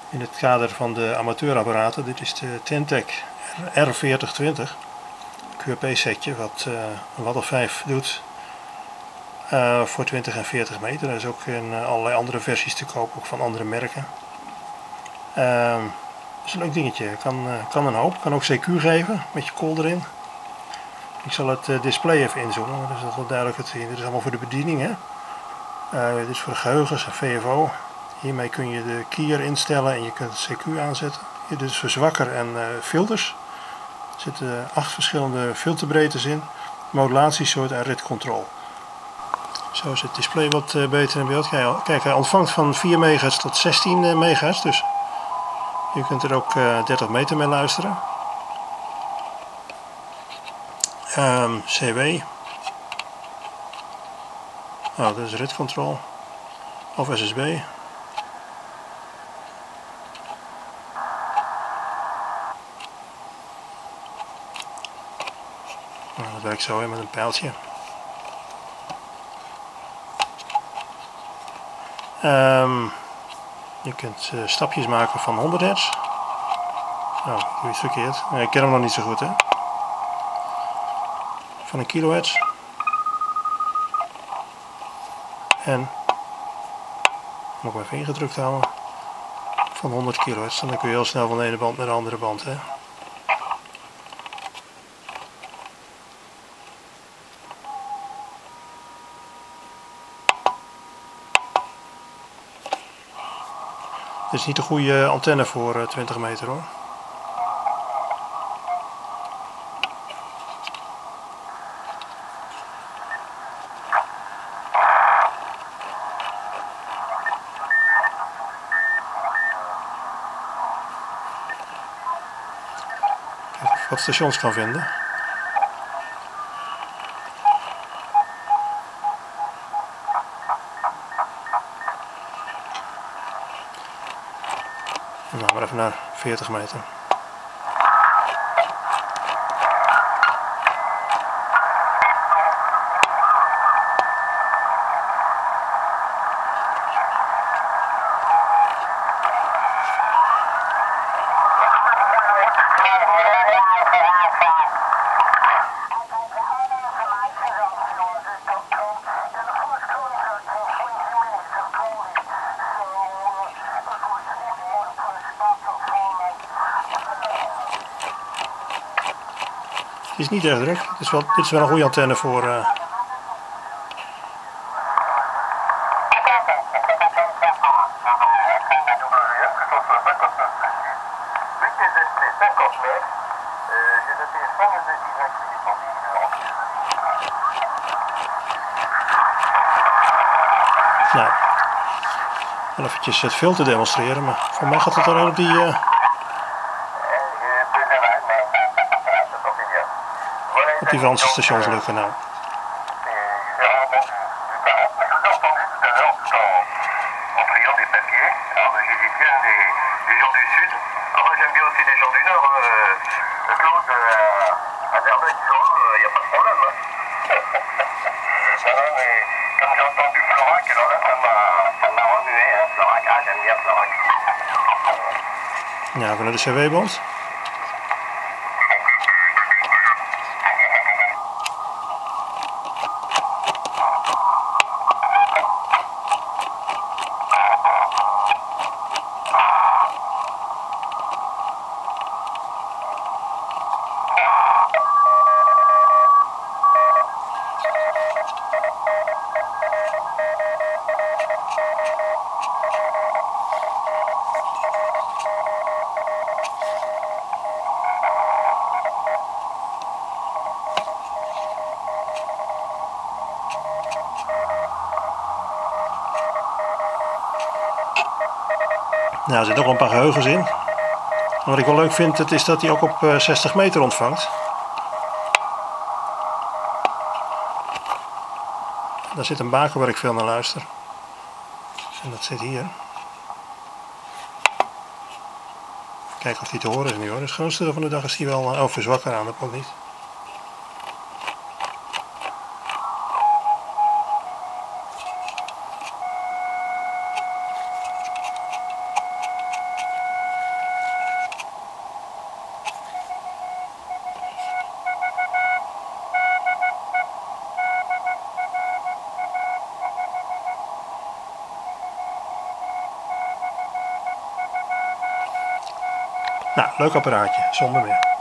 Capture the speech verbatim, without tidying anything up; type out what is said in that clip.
in het kader van de amateurapparaten. Dit is de Tentec R veertig twintig Q R P setje wat uh, een watt of vijf doet uh, voor twintig en veertig meter. Er is ook in uh, allerlei andere versies te koop, ook van andere merken. Uh, dat is een leuk dingetje, kan, uh, kan een hoop, kan ook C Q geven met je kool erin. Ik zal het uh, display even inzoomen, dan is dat wel duidelijk te zien. Dit is allemaal voor de bediening, hè? Uh, dit is voor de geheugens en V F O. Hiermee kun je de keyer instellen en je kunt het C Q aanzetten. Dit is verzwakker en uh, filters. Er zitten acht verschillende filterbreedtes in, modulatiesoort en rit control. Zo is het display wat uh, beter in beeld. Kijk, hij ontvangt van vier megahertz tot zestien megahertz, dus je kunt er ook uh, dertig meter mee luisteren. Um, C W. Oh, dat is rit control. Of S S B. Nou, dat werkt zo hè, met een pijltje. Um, je kunt uh, stapjes maken van honderd hertz. Oh, ik doe iets verkeerd. Nee, ik ken hem nog niet zo goed hè. Van een kilohertz. En nog maar even ingedrukt houden. Van honderd kilohertz. En dan kun je heel snel van de ene band naar de andere band hè. Dit is niet de goede antenne voor uh, twintig meter hoor. Kijk of ik wat stations kan vinden. Nou, maar even naar veertig meter. Het is niet erg druk. Dit is wel, dit is wel een goede antenne voor. Uh... Nou, wel eventjes het filter demonstreren, maar voor mij gaat het alleen op die. Uh... Op die Franse stations lukken nou. Ja, we naar de C W-band. Nou, er zitten nog een paar geheugens in. En wat ik wel leuk vind, het is dat hij ook op uh, zestig meter ontvangt. Daar zit een baken waar ik veel naar luister. En dat zit hier. Kijken of die te horen is nu hoor. Het grootste deel van de dag is die wel uh, oh, verzwakker aan, dat ook niet. Nou, leuk apparaatje, zonder meer.